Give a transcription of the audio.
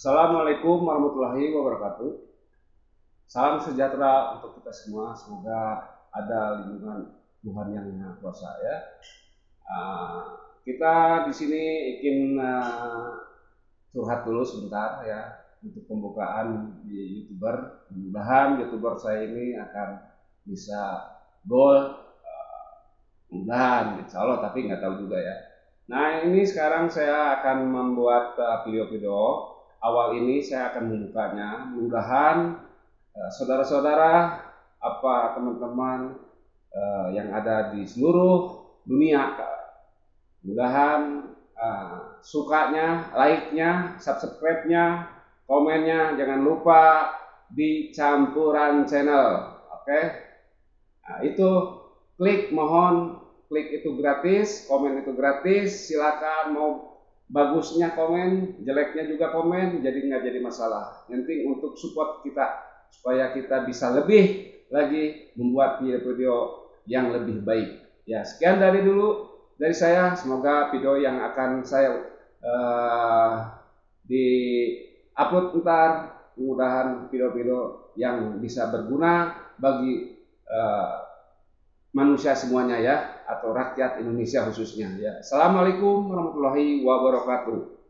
Assalamualaikum warahmatullahi wabarakatuh. Salam sejahtera untuk kita semua. Semoga ada lindungan Tuhan yang Maha Kuasa ya. Uh, kita di sini ingin curhat dulu sebentar ya untuk pembukaan di YouTuber. Mudah-mudahan YouTuber saya ini akan bisa goal. Mudah-mudahan, insya Allah, tapi nggak tahu juga ya. Nah, ini sekarang saya akan membuat video-video. Awal ini saya akan membukanya. Mudah-mudahan saudara-saudara, teman-teman yang ada di seluruh dunia, mudah-mudahan sukanya, like-nya, subscribe-nya, komennya jangan lupa di Campuran Channel. Oke. Nah, itu klik itu gratis, komen itu gratis. Silakan, mau bagusnya komen, jeleknya juga komen, jadi nggak jadi masalah. Yang penting untuk support kita supaya kita bisa lebih lagi membuat video-video yang lebih baik. Ya, sekian dari saya. Semoga video yang akan saya di upload ntar, mudah-mudahan video-video yang bisa berguna bagi manusia semuanya ya, atau rakyat Indonesia khususnya ya. Assalamualaikum warahmatullahi wabarakatuh.